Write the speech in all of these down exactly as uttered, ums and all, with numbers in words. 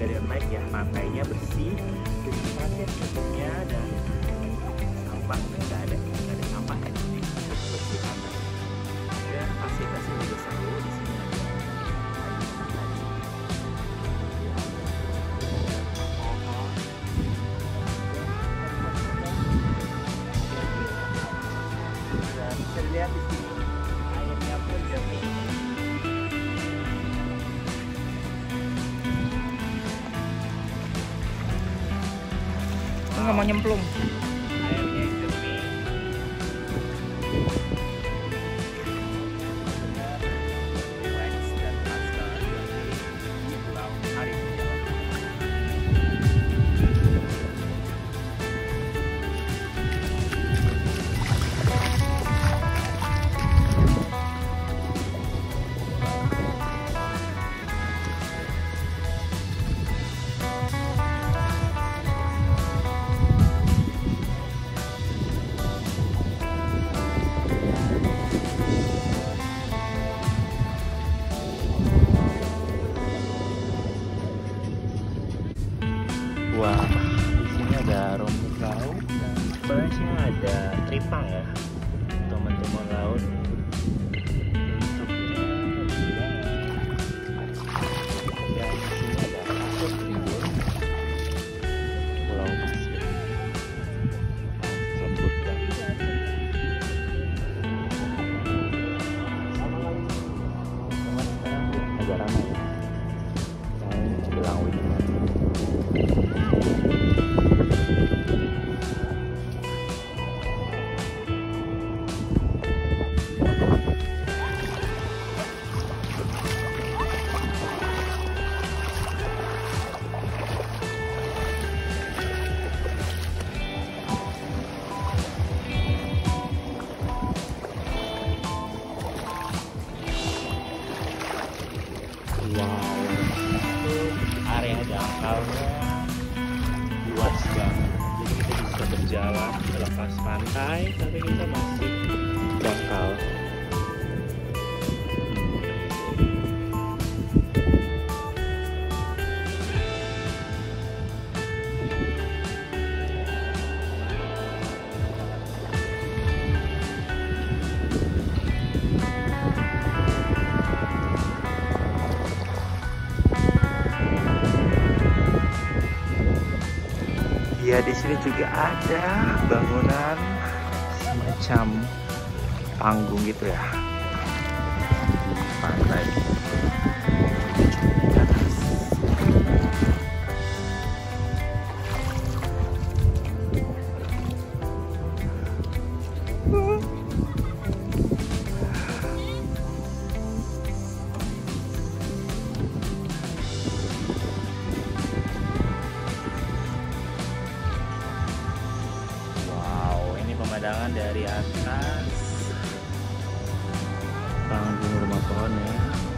Galian Lake ya, pantainya bersih, bersih pasir bentuknya dan sampahnya nggak ada, nggak ada sampah ya, bersih pantai. Dan fasilitasnya juga seru di sini ada dan bisa dilihat di sini airnya pun jernih. Nggak mau nyemplung. Airnya jernih. Relax dan pasca di Pulau Karimun. Wah, di sini ada rumput laut dan sebelahnya ada tripang ya, teman-teman laut. Bentuknya gila. Dan di sini ada pasir tribun, pulau pasir, lembut banget. Cuman sekarang agak ramai ya, yang bilang weekend. Wow, area dangkalnya luas banget. Jadi kita bisa berjalan melepas pantai, tapi kita masih dangkal. Ya, di sini juga ada bangunan semacam panggung gitu ya di pantai. Di atas. Pemandangan dari atas panggung rumah pohon ya.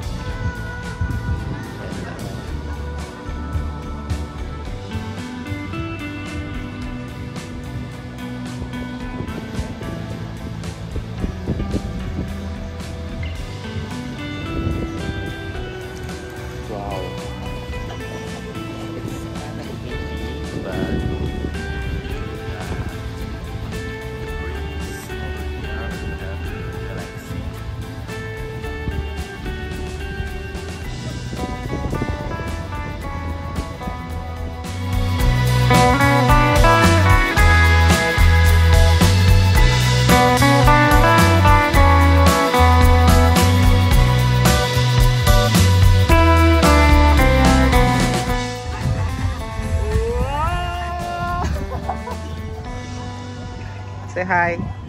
Wow. Baru. Say hi.